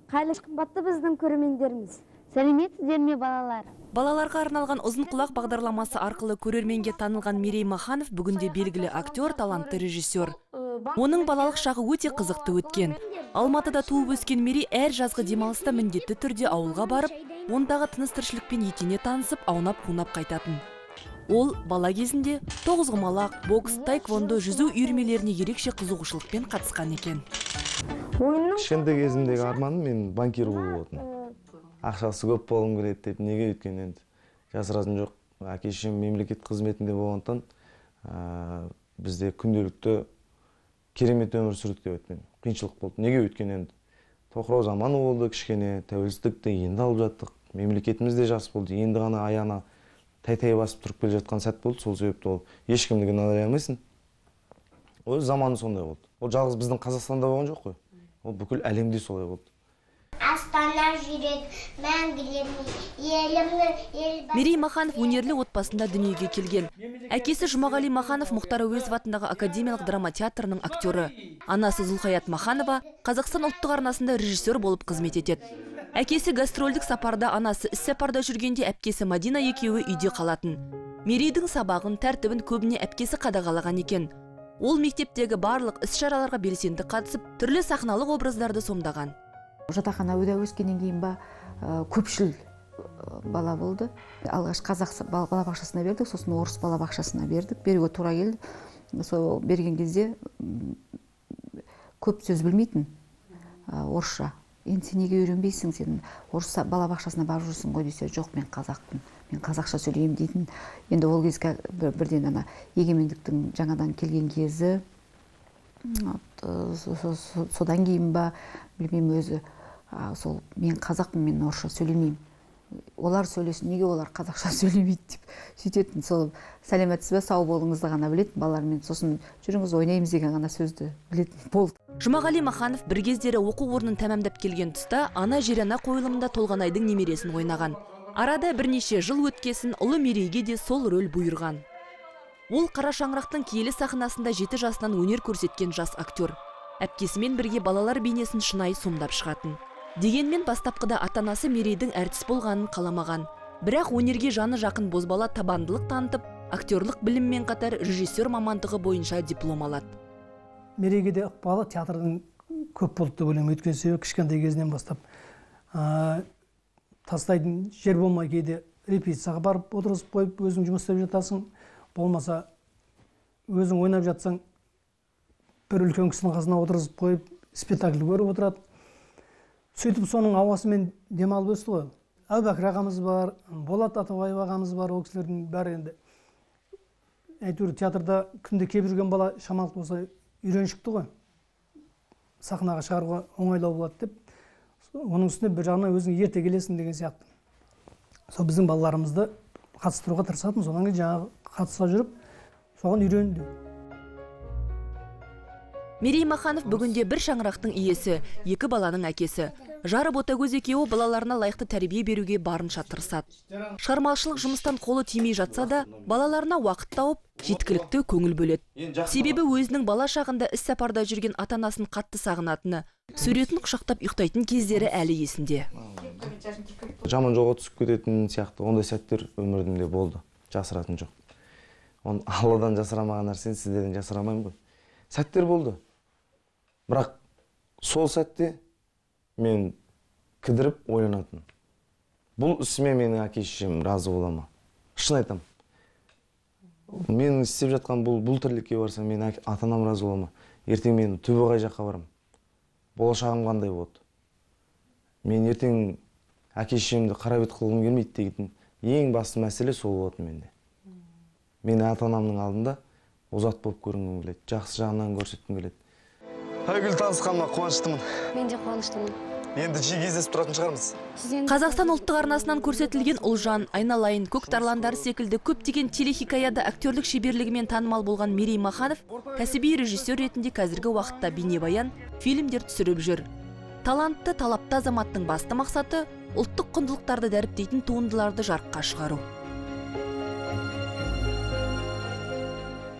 Қайлыш қымбатты біздің көрермендеріміз. Сәлеметсіздер ме балалар? Балаларға арналған ұзын құлақ бағдарламасы арқылы көрерменге танылған Мерей Маханов бүгінде белгілі актер, талантты режиссер. Оның балалық шағы өте қызықты өткен. Алматыда туып өскен Мерей әр жазғы демалыста міндетті түрде ауылға барып, ондағы тыныс-тіршілікпен етене танысып, аунап-қунап қайтатын. Ол бала кезінде тоғызқұмалақ, бокс, таеквондо, жүзу үйірмелеріне ерекше қызығушылықпен қатысқан екен. Кішкентай кезімдегі арманым мен банкир болу болатын. Ақшасы көп болғым келеді деп, неге өйткені енді жасыратыны жоқ. Әке-шешем мемлекет қызметінде болғандықтан бізде күнделікті керемет өмір сүрдік деп өткен. Қиыншылық болды. Неге өйткені енді тоқырау заманы болды, кішкене тәуелсіздікті енді алып жаттық. Мемлекетіміз де жас болды. Енді ғана аяғына тай басып тұрып келе жатқан сәт болды. Сол себепті ол ешкімді кінәлай алмайсың. Ол заманы сондай болды. Ол жалғыз біздің Қазақстанда болған жоқ қой. Ол бүкіл әлемде солай болды. Мерей Маханов өнерлі отбасында дүниеге келген. Әкесі Жұмағали Маханов Мұхтар Әуезов атындағы академиялық драма театрының актері. Анасы Зұлхаят Маханова Қазақстан ұлттық арнасында режиссер болып қызмет етеді. Әкесі гастрольдік сапарда, анасы іс сапарда жүргенде әпкесі Мадина екеуі үйде қалатын. Мерейдің сабағын, тәртібін көбіне әпкесі қадағалаған екен. Ол мектептегі барлық іс-шараларға белсенді қатысып, түрлі сахналық образдарды сомдаған. Жатақханада өскеннен кейін көпшіл бала болды. Алғаш қазақ балабақшасына бердік, сосын орыс балабақшасына бердік. Беруге тура келді. Сол берген кезде көп сөз білмейтін орысша. Енді сен неге үйренбейсің, сен орыс балабақшасына барып жүрсің ғой десе, жоқ, мен қазақпын, мен қазақша сөйлеймін дейтін. Енді ол кезге бірден егемендіктің жаңадан келген кезі, содан кейін ба, білмеймін өзі, сол мен қазақпын, мен орысша сөйлемеймін. Олар сөйлесін, неге олар қазақша сөйлемейді деп сөйтетін. Сол сәлеметсіз бе, сау болыңызды ғана білетін балалармен, сосын жүріңіз ойнаймыз деген ғана сөзді білетін болды. Жұмағали Маханов бір кездері оқу орнын тәмамдап келген тұста ана жер ана қойылымында Толғанайдың немересін ойнаған. Арада бірнеше жыл өткесін ұлы Мерейге де сол рөл бұйырған. Ол Қара шаңырақтың киелі сахнасында 7 жасынан өнер көрсеткен жас актер. Әпкесімен бірге балалар бейнесін шынайы сомдап шығатын. Дегенмен бастапқыда ата-анасы Мерейдің әртіс болғанын қаламаған. Бірақ өнерге жаны жақын бозбала табандылық танытып, актерлық біліммен қатар режиссер мамандығы бойынша диплом алады. Мерейге де ықпалы театрдың көп болды деп ойлаймын. Өйткені себебі кішкентай кезінен бастап тастайтын жер болмай, кейде репетицияға барып отырғызып қойып, өзің жұмыс істеп жатасың. Болмаса өзің ойнап жатсаң, бір үлкен кісінің қасына отырғызып қойып, спектакль көріп отырады. Сөйтіп соның ауасымен демалып өсті ғой. Әубәкір ағамыз бар, Болат Атабаев ағамыз бар, ол кісілердің бәрі енді. Әйтеуір театрда күнде келіп жүрген бала шамалық болса үйреншікті ғой. Сахнаға шығаруға оңайлау болады деп. Оның үстіне бір жағынан өзің ерте келесің деген сияқты. Сол біздің балаларымызды қатыстыруға тырысатын, содан кейін жаңағы қатыса жүріп, соған үйренді. Мерей Маханов бүгінде бір шаңырақтың иесі, 2 баланың әкесі. Жары Ботагөз екеуі балаларына лайықты тәрбие беруге барынша тырысады. Шығармашылық жұмыстан қолы тимей жатса да, балаларына уақыт тауып, жеткілікті көңіл бөледі. Себебі өзінің бала шағында іс сапарда жүрген ата-анасын қатты сағынатыны, суретін құшақтап ұйықтайтын кездері әлі есінде. Жаман жолға түсіп кететін сияқты ондай сәттер өмірімде болды. Жасыратын жоқ. Оны Алладан жасырамаған нәрсені сіздерден жасырамаймын ғой. Сәттер болды. Бірақ сол сәтте мен кідіріп ойланатын. Бұл ісіме менің әке-шешем разы бола ма? Шын айтам. Мен істеп жатқан бұл тірлікке барсам, мен ата-анам разы бола ма? Ертең мен түбі қай жаққа барам? Болашағым қандай болады? Мен ертең әке-шешемді қара бет қылғым келмейді деген ең басты мәселе сол болатын менде. Мен ата-анамның алдында озат болып көрінгім келеді, жақсы жағынан көрсеткім келеді. Айгүл, танысқаныма қуаныштымын. Мен де қуаныштымын. Енді жиі кездесіп тұратын шығармыз. Қазақстан ұлттық арнасынан көрсетілген Ұлжан, Айналайын, Көк тарландары секілді көптеген телехикаяда актерлік шеберлігімен танымал болған Мерей Маханов кәсіби режиссер ретінде қазіргі уақытта бейнебаян, фильмдер түсіріп жүр. Талантты, талапты азаматтың басты мақсаты ұлттық құндылықтарды дәріптейтін туындыларды жарыққа шығару.